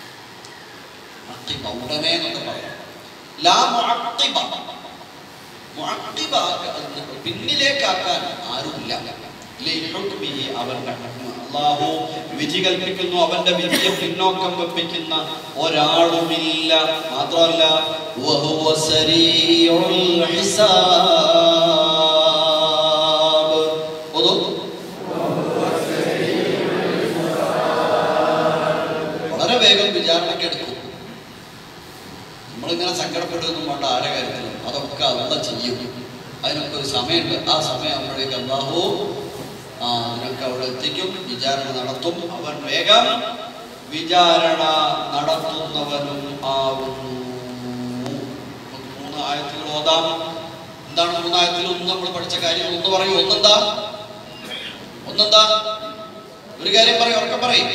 ഉടനെ എന്നൊക്കെ പറയാം പിന്നിലേക്കാക്കാൻ ആരുമില്ല. അവന്റെ അല്ലാഹു വിധി കൽപ്പിക്കുന്നു, അവന്റെ വിധിയെ പിന്നോക്കം വെപ്പിക്കുന്ന ഒരാളുമില്ല. മാത്രമല്ല വഹുവ സരീഉൽ ഹിസാബ്. വളരെ വേഗം വിചാരണയ്ക്ക് എടുക്കും. നമ്മളിങ്ങനെ സങ്കടപ്പെടുകയൊന്നും വേണ്ട ആരെ കാര്യത്തിലും, അതൊക്കെ അള്ള ചെയ്യും. അതിനൊക്കെ ഒരു സമയമുണ്ട്. ആ സമയം ആകുമ്പോഴേക്ക് അല്ലാഹു നിനക്ക് അവിടെ എത്തിക്കും, വിചാരണ നടത്തും. അവൻ വേഗം വിചാരണ നടത്തുന്നവനും ആവുന്നു. 3 ആയത്തുകൾ ഓതാം. എന്താണ് 3 ആയത്തിൽ? ഒന്ന് നമ്മൾ പഠിച്ച കാര്യം ഒന്ന് പറയൂ. ഒന്നെന്താ? ഒരു കാര്യം പറയും, ഉറക്കെ പറയും.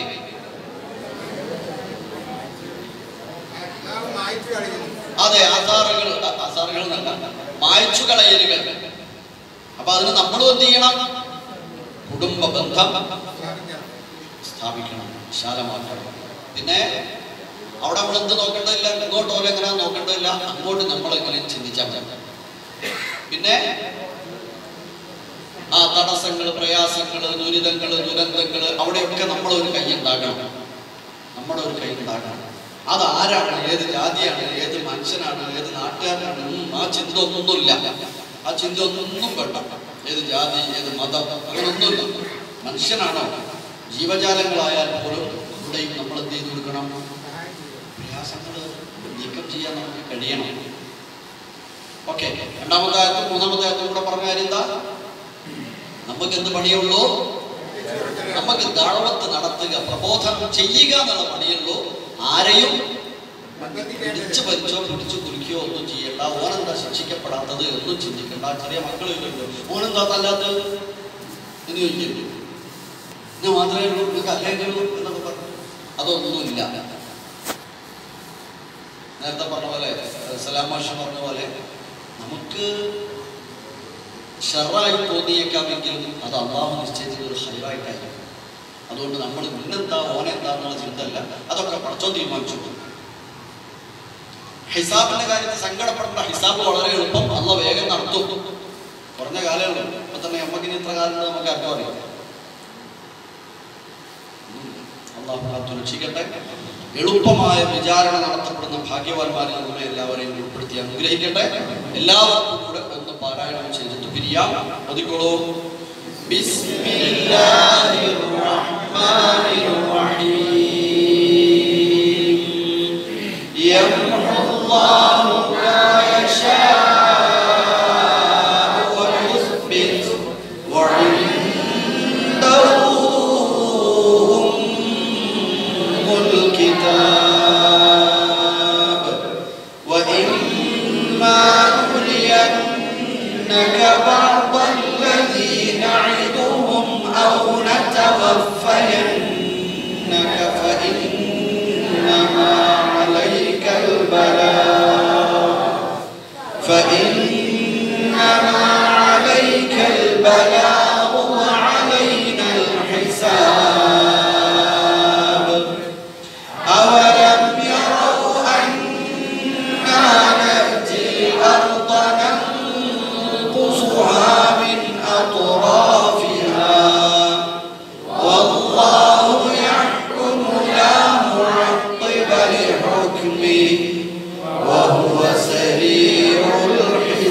അതെ, ആസാറുകൾ നല്ല മായ്ച്ചു കളയലുകൾ. അപ്പൊ അതിന് നമ്മൾ എന്ത് ചെയ്യണം? കുടുംബ ബന്ധം സ്ഥാപിക്കണം, വിശാലമാക്കണം. പിന്നെ അവിടെ നമ്മൾ എന്ത് നോക്കേണ്ടതില്ല, ഇങ്ങോട്ട് പോലെ എങ്ങനെ നോക്കേണ്ടതില്ല, അങ്ങോട്ട് നമ്മളെങ്ങനെ ചിന്തിച്ചാൽ മതി. പിന്നെ ആ തടസ്സങ്ങൾ, പ്രയാസങ്ങൾ, ദുരിതങ്ങൾ, ദുരന്തങ്ങൾ, അവിടെയൊക്കെ നമ്മളൊരു കൈ ഉണ്ടാകണം. അതാരാണ്, ഏത് ജാതിയാണ്, ഏത് മനുഷ്യനാണ്, ഏത് നാട്ടുകാരനാണ്, ആ ചിന്ത ഒന്നുമില്ല. ആ ചിന്ത ഒന്നും വേണ്ട. ഏത് ജാതി, ഏത് മതം, അങ്ങനൊന്നുമില്ല. മനുഷ്യനാണോ, ജീവജാലങ്ങളായാൽ പോലും ഇവിടെയും നമ്മൾ എന്ത് ചെയ്ത് കൊടുക്കണം? പ്രയാസങ്ങൾ നീക്കം ചെയ്യാൻ നമുക്ക് കഴിയണം. ഓക്കെ, 2-ാമത്തെ ആയത്തും 3-ാമത്തെ ആയത്തും കൂടെ പറഞ്ഞ കാര്യം എന്താ? നമുക്ക് എന്ത് പണിയുള്ളൂ? നമുക്ക് ദഅവത്ത് നടത്തുക, പ്രബോധനം ചെയ്യുക എന്നുള്ള പണിയുള്ളൂ. ആരെയും പിടിച്ചു വലിച്ചോ പിടിച്ചു കുലുക്കിയോ ഒന്നും ചെയ്യണ്ട. ഓനെന്താ ശിക്ഷിക്കപ്പെടാത്തത് ഒന്നും ചിന്തിക്കണ്ട. ചെറിയ മക്കളില്ലല്ലോ, ഓനെന്താ തല്ലാത്തത് എന്ന് ചോദിക്കുന്നു. ഇത് മാത്രമേ ഉള്ളൂ, നിങ്ങൾക്ക് അല്ലേക്കുള്ളൂ എന്നൊക്കെ പറഞ്ഞു. അതൊന്നുമില്ല. നേരത്തെ പറഞ്ഞ പോലെ, സലാം മാഷ് പറഞ്ഞ പോലെ, നമുക്ക് ഷർറായി തോന്നിയേക്കാമെങ്കിലും അത് അല്ലാഹു നിശ്ചയിച്ചത് ഒരു ഹൈറായിട്ടായിരിക്കും. അതുകൊണ്ട് നമ്മൾ മുന്നെന്താ ഓനെന്താ എന്നുള്ള ചിന്ത അല്ല, അതൊക്കെ പടച്ചോൻ തീരുമാനിച്ചു. ഹിസാബിന്റെ കാര്യത്തിൽ സങ്കടപ്പെടേണ്ട. ഹിസാബ് വളരെ എളുപ്പം, അള്ള വേഗം നടത്തും. കുറഞ്ഞ കാലമുള്ളൂ. ഇപ്പൊ തന്നെ അമ്മക്കിന് ഇത്ര കാലം നമുക്ക് ആർക്കും അറിയാം. അള്ളാഹു രക്ഷിക്കട്ടെ. എളുപ്പമായ വിചാരണ നടത്തപ്പെടുന്ന ഭാഗ്യവാന്മാരിൽ നമ്മെ എല്ലാവരെയും ഉൾപ്പെടുത്തി അനുഗ്രഹിക്കട്ടെ. എല്ലാവർക്കും കൂടെ ഒന്ന് പാരായണം ചെയ്തിട്ട് പിരിയാം. ഒതുക്കോളൂ. ബിസ്മില്ലാഹിർ റഹ്മാനിർ റഹീം. യംഹുല്ലാഹു മാ യശാഉ വ യുസ്ബിത് വ ഇൻദഹു ഉമ്മുൽ കിതാബ് വ ഇമ്മാ നുരിയന്നക ബഅദൽ ലദീ നഇദുഹും ഔ നതവഫയന്നക ഫഇന്നമാ അലൈക്കൽ ബലാഗു വഅലൈനൽ ഹിസാബ്. അവലം യറൗ അന്നാ നഅ്തിൽ അർദ നൻഖുസുഹാ മിൻ അത്റാഫിഹാ വല്ലാഹു യഹ്കുമു ലാ മുഅഖ്ഖിബ ലിഹുക്മിഹി വഹുവ സരീഉൽ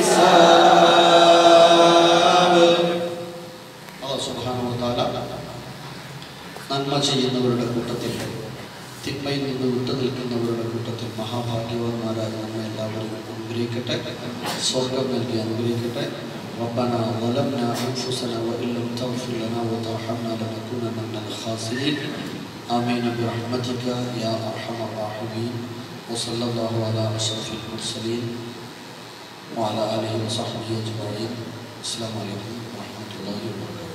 ഹിസാബ്. അല്ലാഹു സുബ്ഹാനഹു വ തആല നന്മ ചെയ്യുന്നവരുടെ കൂട്ടത്തിൽ, തിന്മയിൽ നിന്ന് വിട്ടുനിൽക്കുന്നവരുടെ കൂട്ടത്തിൽ മഹാഭാഗ്യവാന്മാരായ നമ്മെ എല്ലാവരും അനുഗ്രഹിക്കട്ടെ. സ്വർഗം നൽകി അനുഗ്രഹിക്കട്ടെ. ربنا ظلمنا أنفسنا وإن لم تغفر لنا وترحمنا لنكونن من الخاسرين. آمين برحمتك يا أرحم الراحمين. وصلى الله على أشرف المرسلين وعلى آله وصحبه أجمعين. السلام عليكم ورحمة الله وبركاته.